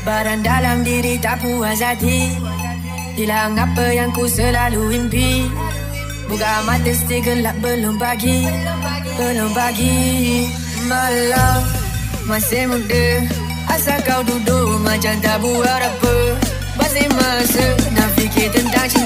Kesabaran dalam diri tak puas hati, hilang apa yang ku selalu impi. Buka mata still gelap, belum pagi, belum pagi. Malam masih muda, asal kau duduk macam tak buat apa. Masih masa nak fikir tentang cinta.